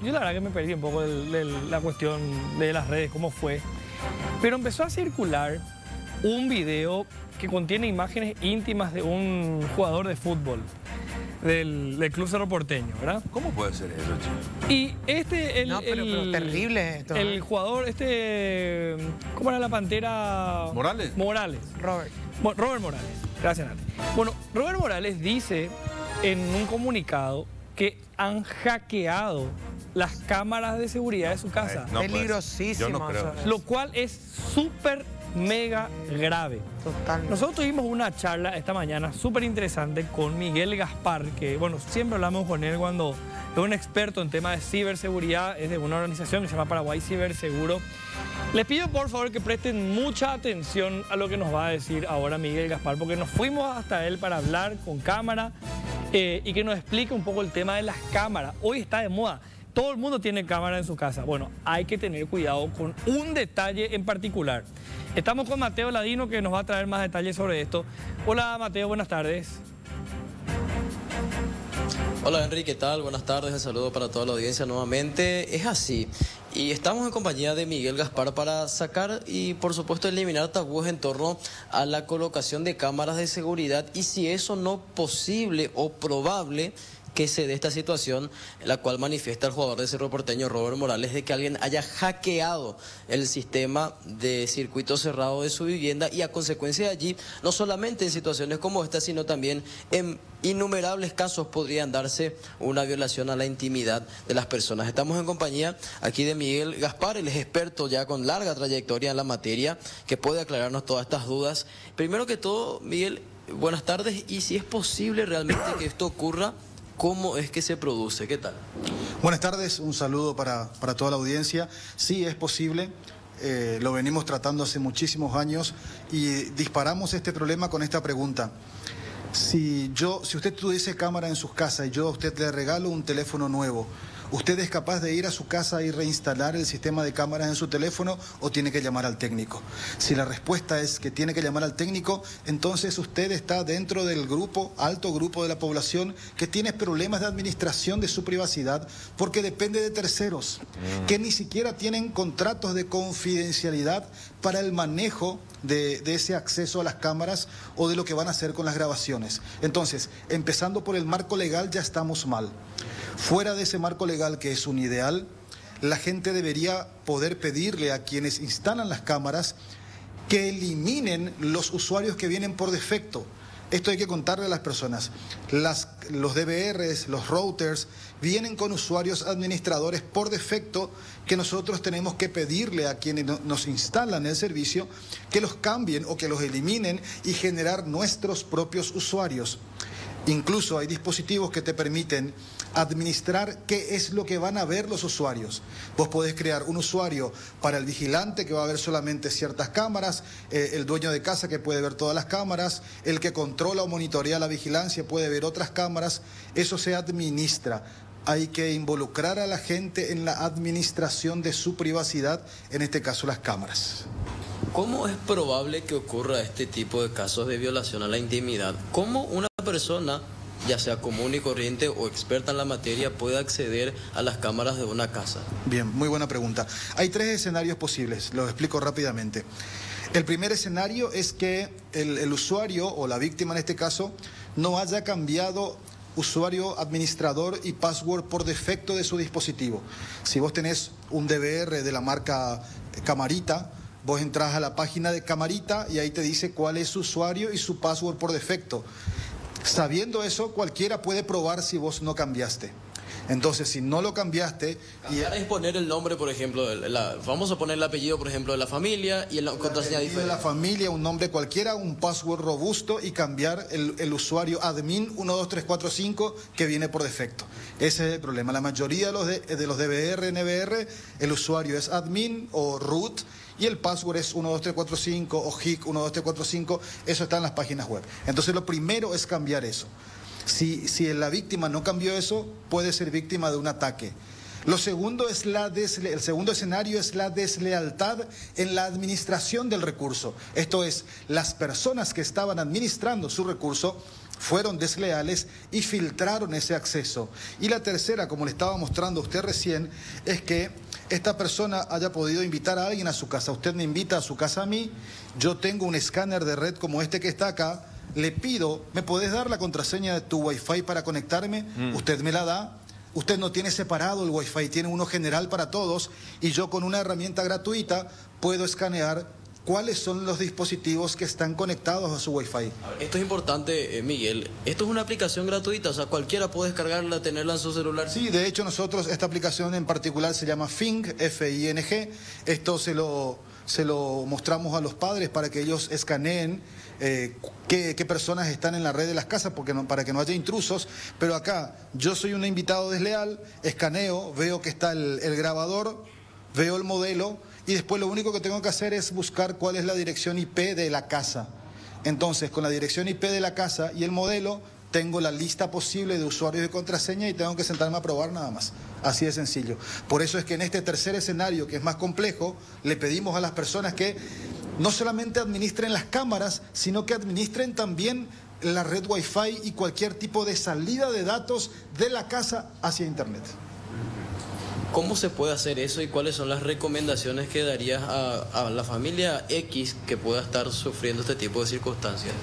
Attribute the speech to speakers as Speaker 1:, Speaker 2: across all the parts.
Speaker 1: yo la verdad que me perdí un poco de la cuestión de las redes, cómo fue. Pero empezó a circular un video que contiene imágenes íntimas de un jugador de fútbol del Club Cerro Porteño, ¿verdad?
Speaker 2: ¿Cómo puede ser eso, chico?
Speaker 1: Y
Speaker 3: pero terrible esto.
Speaker 1: El jugador, ¿cómo era la pantera?
Speaker 2: ¿Morales?
Speaker 1: Morales.
Speaker 3: Robert
Speaker 1: Morales. Gracias, Nati. Bueno, Robert Morales dice en un comunicado que han hackeado las cámaras de seguridad de su casa.
Speaker 2: No,
Speaker 3: peligrosísimo.
Speaker 2: Yo no creo.
Speaker 1: Lo cual es súper mega grave.
Speaker 3: Totalmente.
Speaker 1: Nosotros tuvimos una charla esta mañana súper interesante con Miguel Gaspar, que bueno, siempre hablamos con él cuando es un experto en temas de ciberseguridad, es de una organización que se llama Paraguay Ciberseguro. Les pido por favor que presten mucha atención a lo que nos va a decir ahora Miguel Gaspar, porque nos fuimos hasta él para hablar con cámara y que nos explique un poco el tema de las cámaras. Hoy está de moda. Todo el mundo tiene cámara en su casa. Bueno, hay que tener cuidado con un detalle en particular. Estamos con Mateo Ladino, que nos va a traer más detalles sobre esto. Hola Mateo, buenas tardes.
Speaker 4: Hola Henry, ¿qué tal? Buenas tardes, un saludo para toda la audiencia nuevamente. Es así, y estamos en compañía de Miguel Gaspar para sacar y por supuesto eliminar tabúes en torno a la colocación de cámaras de seguridad y si eso no posible o probable que se dé esta situación, en la cual manifiesta el jugador de Cerro Porteño, Robert Morales, de que alguien haya hackeado el sistema de circuito cerrado de su vivienda y a consecuencia de allí, no solamente en situaciones como esta, sino también en innumerables casos podrían darse una violación a la intimidad de las personas. Estamos en compañía aquí de Miguel Gaspar, él es experto ya con larga trayectoria en la materia, que puede aclararnos todas estas dudas. Primero que todo, Miguel, buenas tardes, y si es posible realmente que esto ocurra, ¿cómo es que se produce? ¿Qué tal?
Speaker 5: Buenas tardes, un saludo para toda la audiencia. Sí, es posible, lo venimos tratando hace muchísimos años y disparamos este problema con esta pregunta. Si usted tuviese cámara en sus casas y yo a usted le regalo un teléfono nuevo, ¿usted es capaz de ir a su casa y reinstalar el sistema de cámaras en su teléfono o tiene que llamar al técnico? Si la respuesta es que tiene que llamar al técnico, entonces usted está dentro del alto grupo de la población que tiene problemas de administración de su privacidad porque depende de terceros, que ni siquiera tienen contratos de confidencialidad para el manejo de ese acceso a las cámaras o de lo que van a hacer con las grabaciones. Entonces, empezando por el marco legal, ya estamos mal. Fuera de ese marco legal, que es un ideal, la gente debería poder pedirle a quienes instalan las cámaras que eliminen los usuarios que vienen por defecto. Esto hay que contarle a las personas. Los DVRs, los routers, vienen con usuarios administradores por defecto que nosotros tenemos que pedirle a quienes nos instalan el servicio que los cambien o que los eliminen y generar nuestros propios usuarios. Incluso hay dispositivos que te permiten administrar qué es lo que van a ver los usuarios. Vos podés crear un usuario para el vigilante que va a ver solamente ciertas cámaras, el dueño de casa que puede ver todas las cámaras, el que controla o monitorea la vigilancia puede ver otras cámaras. Eso se administra. Hay que involucrar a la gente en la administración de su privacidad, en este caso las cámaras.
Speaker 4: ¿Cómo es probable que ocurra este tipo de casos de violación a la intimidad? ¿Cómo una persona, ya sea común y corriente o experta en la materia, puede acceder a las cámaras de una casa?
Speaker 5: Bien, muy buena pregunta. Hay tres escenarios posibles, los explico rápidamente. El primer escenario es que el usuario, o la víctima en este caso, no haya cambiado usuario, administrador y password por defecto de su dispositivo. Si vos tenés un DVR de la marca Camarita, vos entras a la página de Camarita y ahí te dice cuál es su usuario y su password por defecto. Sabiendo eso, cualquiera puede probar si vos no cambiaste. Entonces, si no lo cambiaste...
Speaker 4: Cambiar es poner el nombre, por ejemplo, vamos a poner el apellido, por ejemplo, de la familia y la contraseña diferente.
Speaker 5: De la familia, un nombre cualquiera, un password robusto y cambiar el usuario admin 12345 que viene por defecto. Ese es el problema. La mayoría de los DVR, NVR, el usuario es admin o root y el password es 12345 o HIC 12345. Eso está en las páginas web. Entonces, lo primero es cambiar eso. Si la víctima no cambió eso, puede ser víctima de un ataque. El segundo escenario es la deslealtad en la administración del recurso. Esto es, las personas que estaban administrando su recurso fueron desleales y filtraron ese acceso. Y la tercera, como le estaba mostrando a usted recién, es que esta persona haya podido invitar a alguien a su casa. Usted me invita a su casa a mí, yo tengo un escáner de red como este que está acá, le pido, ¿me podés dar la contraseña de tu Wi-Fi para conectarme? Usted me la da. Usted no tiene separado el Wi-Fi, tiene uno general para todos, y yo con una herramienta gratuita puedo escanear cuáles son los dispositivos que están conectados a su Wi-Fi.
Speaker 4: Esto es importante, Miguel. Esto es una aplicación gratuita, o sea, cualquiera puede descargarla, tenerla en su celular.
Speaker 5: Sí, de hecho nosotros, esta aplicación en particular se llama Fing, F-I-N-G. Esto se lo mostramos a los padres para que ellos escaneen qué personas están en la red de las casas, para que no haya intrusos. Pero acá, yo soy un invitado desleal, escaneo, veo que está el grabador, veo el modelo, y después lo único que tengo que hacer es buscar cuál es la dirección IP de la casa. Entonces, con la dirección IP de la casa y el modelo, tengo la lista posible de usuarios de contraseña y tengo que sentarme a probar nada más. Así de sencillo. Por eso es que en este tercer escenario, que es más complejo, le pedimos a las personas que no solamente administren las cámaras, sino que administren también la red Wi-Fi y cualquier tipo de salida de datos de la casa hacia Internet.
Speaker 4: ¿Cómo se puede hacer eso y cuáles son las recomendaciones que darías a la familia X que pueda estar sufriendo este tipo de circunstancias?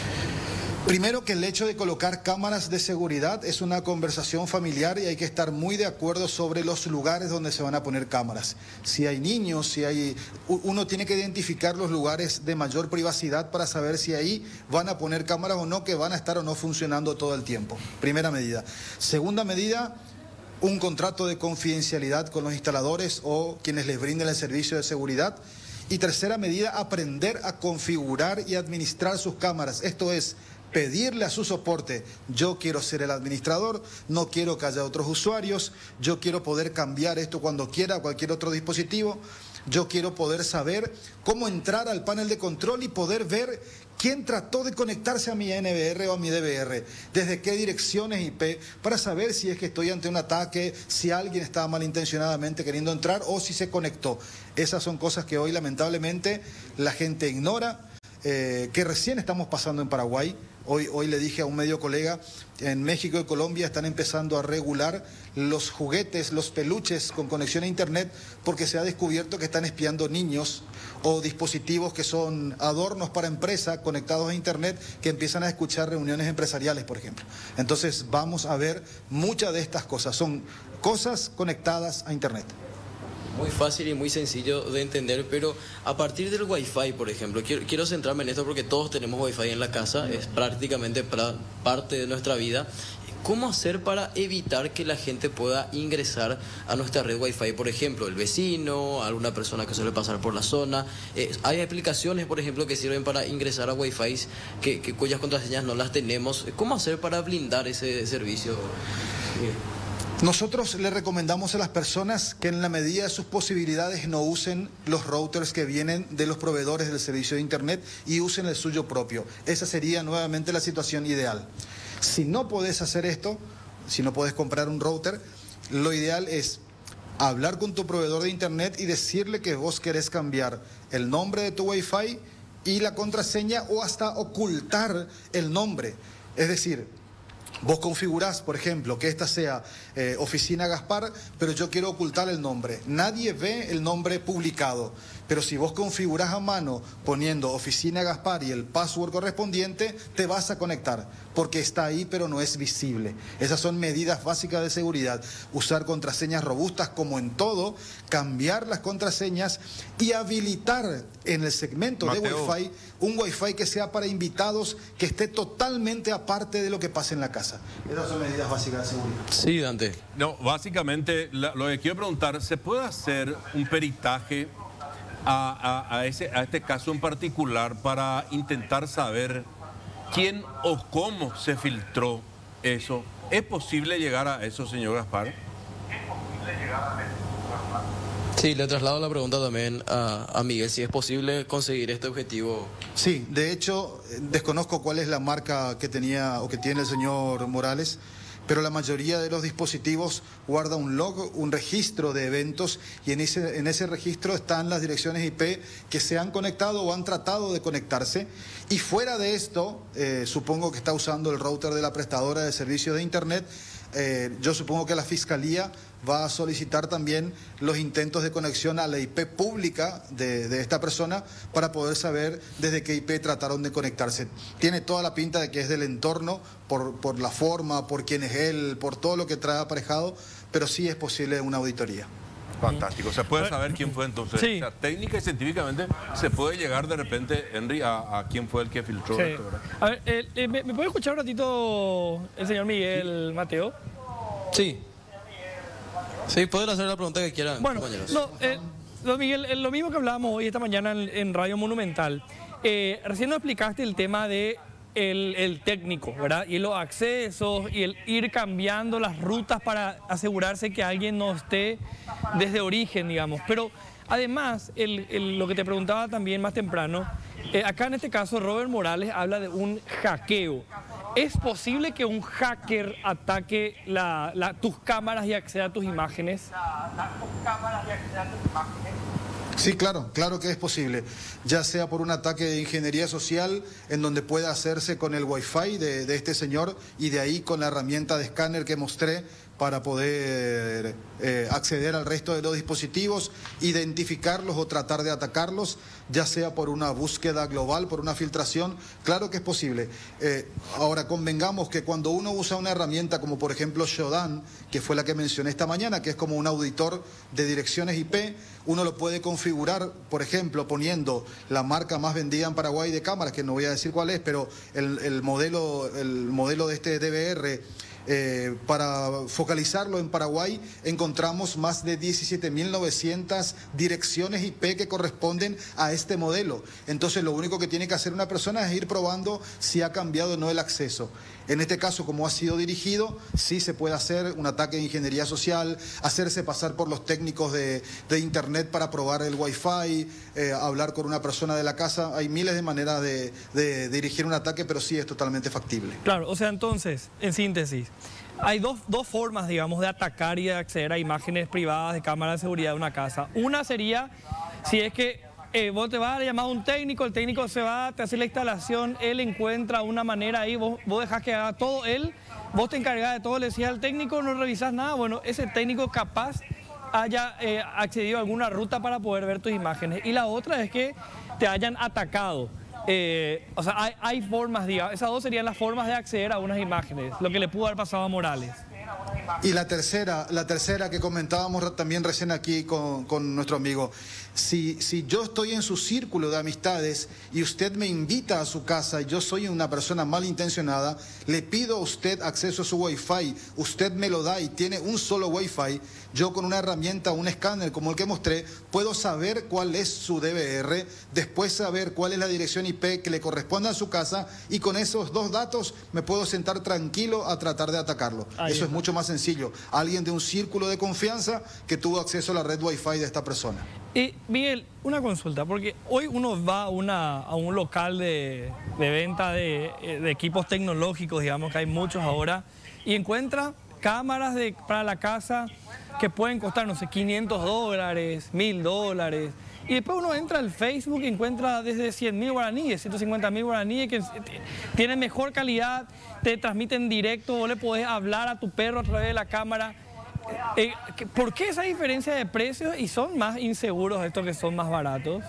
Speaker 5: Primero, que el hecho de colocar cámaras de seguridad es una conversación familiar y hay que estar muy de acuerdo sobre los lugares donde se van a poner cámaras. Si hay niños, uno tiene que identificar los lugares de mayor privacidad para saber si ahí van a poner cámaras o no, que van a estar o no funcionando todo el tiempo. Primera medida. Segunda medida, un contrato de confidencialidad con los instaladores o quienes les brinden el servicio de seguridad. Y tercera medida, aprender a configurar y administrar sus cámaras. Esto es, pedirle a su soporte: yo quiero ser el administrador, no quiero que haya otros usuarios, yo quiero poder cambiar esto cuando quiera a cualquier otro dispositivo, yo quiero poder saber cómo entrar al panel de control y poder ver quién trató de conectarse a mi NBR o a mi DBR, desde qué direcciones IP, para saber si es que estoy ante un ataque, si alguien estaba malintencionadamente queriendo entrar o si se conectó. Esas son cosas que hoy lamentablemente la gente ignora, que recién estamos pasando en Paraguay. Hoy le dije a un medio colega, en México y Colombia están empezando a regular los juguetes, los peluches con conexión a Internet, porque se ha descubierto que están espiando niños o dispositivos que son adornos para empresa conectados a Internet, que empiezan a escuchar reuniones empresariales, por ejemplo. Entonces vamos a ver muchas de estas cosas, son cosas conectadas a Internet.
Speaker 4: Muy fácil y muy sencillo de entender, pero a partir del Wi-Fi, por ejemplo, quiero centrarme en esto porque todos tenemos Wi-Fi en la casa, es prácticamente parte de nuestra vida. ¿Cómo hacer para evitar que la gente pueda ingresar a nuestra red Wi-Fi? Por ejemplo, el vecino, alguna persona que suele pasar por la zona. Hay aplicaciones, por ejemplo, que sirven para ingresar a Wi-Fi cuyas contraseñas no las tenemos. ¿Cómo hacer para blindar ese servicio?
Speaker 5: Nosotros le recomendamos a las personas que en la medida de sus posibilidades no usen los routers que vienen de los proveedores del servicio de Internet y usen el suyo propio. Esa sería nuevamente la situación ideal. Si no podés hacer esto, si no podés comprar un router, lo ideal es hablar con tu proveedor de Internet y decirle que vos querés cambiar el nombre de tu Wi-Fi y la contraseña, o hasta ocultar el nombre. Es decir, vos configurás, por ejemplo, que esta sea Oficina Gaspar, pero yo quiero ocultar el nombre. Nadie ve el nombre publicado, pero si vos configurás a mano poniendo Oficina Gaspar y el password correspondiente, te vas a conectar, porque está ahí pero no es visible. Esas son medidas básicas de seguridad. Usar contraseñas robustas como en todo, cambiar las contraseñas y habilitar en el segmento de Wi-Fi un Wi-Fi que sea para invitados, que esté totalmente aparte de lo que pasa en la casa. Esas son medidas básicas de seguridad.
Speaker 4: Sí, Dante.
Speaker 2: No, básicamente lo que quiero preguntar, ¿se puede hacer un peritaje a este caso en particular para intentar saber quién o cómo se filtró eso? ¿Es posible llegar a eso, señor Gaspar?
Speaker 4: Sí, le traslado la pregunta también a Miguel, si es posible conseguir este objetivo.
Speaker 5: Sí, de hecho, desconozco cuál es la marca que tenía o que tiene el señor Morales, pero la mayoría de los dispositivos guarda un log, un registro de eventos, y en ese registro están las direcciones IP que se han conectado o han tratado de conectarse. Y fuera de esto, supongo que está usando el router de la prestadora de servicios de Internet. Yo supongo que la Fiscalía va a solicitar también los intentos de conexión a la IP pública de esta persona para poder saber desde qué IP trataron de conectarse. Tiene toda la pinta de que es del entorno, por la forma, por quién es él, por todo lo que trae aparejado, pero sí es posible una auditoría.
Speaker 2: Fantástico. ¿Se puede saber quién fue entonces?
Speaker 1: Sí.
Speaker 2: O sea, técnica y científicamente se puede llegar de repente, Henry, a quién fue el que filtró
Speaker 1: Sí.
Speaker 2: esto, ¿verdad?
Speaker 1: A ver, ¿me puede escuchar un ratito el señor Miguel Mateo?
Speaker 4: Sí. Sí, pueden hacer la pregunta que quieran,
Speaker 1: Bueno,
Speaker 4: compañeros.
Speaker 1: no, Miguel, lo mismo que hablábamos hoy, esta mañana en Radio Monumental. Recién nos explicaste el tema de el técnico, ¿verdad? Y los accesos y el ir cambiando las rutas para asegurarse que alguien no esté desde origen, digamos. Pero además, lo que te preguntaba también más temprano, acá en este caso Robert Morales habla de un hackeo. ¿Es posible que un hacker ataque tus cámaras y acceda a tus imágenes?
Speaker 5: Sí, claro que es posible, ya sea por un ataque de ingeniería social en donde pueda hacerse con el Wi-Fi de este señor y de ahí con la herramienta de escáner que mostré para poder acceder al resto de los dispositivos, identificarlos o tratar de atacarlos, ya sea por una búsqueda global, por una filtración. Claro que es posible. Ahora, convengamos que cuando uno usa una herramienta como por ejemplo Shodan, que fue la que mencioné esta mañana, que es como un auditor de direcciones IP, uno lo puede configurar, por ejemplo, poniendo la marca más vendida en Paraguay de cámaras, que no voy a decir cuál es, pero el modelo de este DVR. Para focalizarlo en Paraguay, encontramos más de 17.900 direcciones IP que corresponden a este modelo. Entonces, lo único que tiene que hacer una persona es ir probando si ha cambiado o no el acceso. En este caso, como ha sido dirigido, sí se puede hacer un ataque de ingeniería social, hacerse pasar por los técnicos de Internet para probar el Wi-Fi, hablar con una persona de la casa. Hay miles de maneras de dirigir un ataque, pero sí es totalmente factible.
Speaker 1: Claro, o sea, entonces, en síntesis, hay dos formas, digamos, de atacar y de acceder a imágenes privadas de cámaras de seguridad de una casa. Una sería, si es que vos te vas a llamar a un técnico, el técnico se va, te hace la instalación, él encuentra una manera ahí, vos dejás que haga todo él, vos te encargás de todo, le decís al técnico, no revisás nada. Bueno, ese técnico capaz haya accedido a alguna ruta para poder ver tus imágenes. Y la otra es que te hayan atacado. O sea, hay formas, digamos, esas dos serían las formas de acceder a unas imágenes, lo que le pudo haber pasado a Morales.
Speaker 5: Y la tercera que comentábamos también recién aquí con nuestro amigo, si yo estoy en su círculo de amistades y usted me invita a su casa y yo soy una persona malintencionada, le pido a usted acceso a su Wi-Fi, usted me lo da y tiene un solo Wi-Fi, yo con una herramienta, un escáner como el que mostré, puedo saber cuál es su DVR, después saber cuál es la dirección IP que le corresponde a su casa y con esos dos datos me puedo sentar tranquilo a tratar de atacarlo. Eso es mucho más sencillo. Alguien de un círculo de confianza que tuvo acceso a la red Wi-Fi de esta persona.
Speaker 1: Miguel, una consulta, porque hoy uno va a un local de venta de equipos tecnológicos, digamos que hay muchos ahora, y encuentra cámaras para la casa que pueden costar, no sé, $500, $1.000, y después uno entra al Facebook y encuentra desde 100.000 guaraníes, 150.000 guaraníes, que tienen mejor calidad, te transmiten directo, vos le podés hablar a tu perro a través de la cámara. ¿Por qué esa diferencia de precios y son más inseguros estos que son más baratos?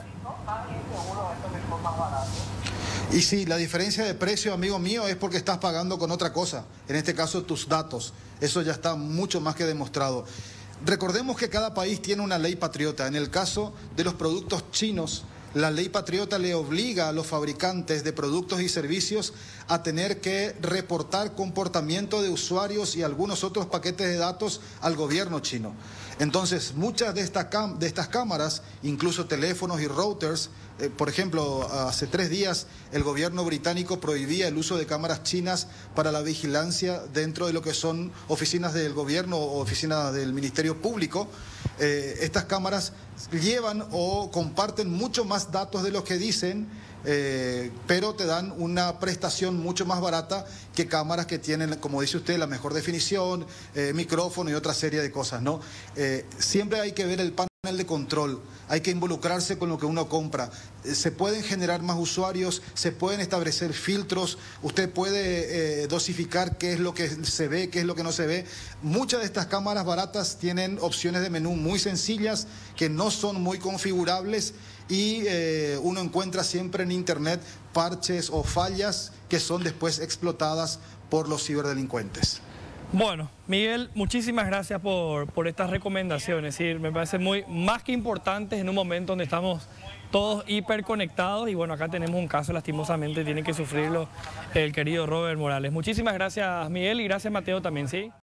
Speaker 5: Y sí, la diferencia de precio, amigo mío, es porque estás pagando con otra cosa, en este caso tus datos. Eso ya está mucho más que demostrado. Recordemos que cada país tiene una ley patriota. En el caso de los productos chinos, la ley patriota le obliga a los fabricantes de productos y servicios a tener que reportar comportamiento de usuarios y algunos otros paquetes de datos al gobierno chino. Entonces, muchas de estas cámaras, incluso teléfonos y routers, por ejemplo, hace 3 días el gobierno británico prohibía el uso de cámaras chinas para la vigilancia dentro de lo que son oficinas del gobierno o oficinas del Ministerio Público. Estas cámaras llevan o comparten mucho más datos de los que dicen pero te dan una prestación mucho más barata que cámaras que tienen, como dice usted, la mejor definición, micrófono y otra serie de cosas, ¿no? Siempre hay que ver el panel de control, hay que involucrarse con lo que uno compra. Se pueden generar más usuarios, se pueden establecer filtros, usted puede dosificar qué es lo que se ve, qué es lo que no se ve. Muchas de estas cámaras baratas tienen opciones de menú muy sencillas que no son muy configurables y uno encuentra siempre en internet parches o fallas que son después explotadas por los ciberdelincuentes.
Speaker 1: Bueno, Miguel, muchísimas gracias por estas recomendaciones. Sí, me parece más que importantes en un momento donde estamos todos hiperconectados y bueno, acá tenemos un caso, lastimosamente tiene que sufrirlo el querido Robert Morales. Muchísimas gracias, Miguel, y gracias, Mateo, también, ¿sí?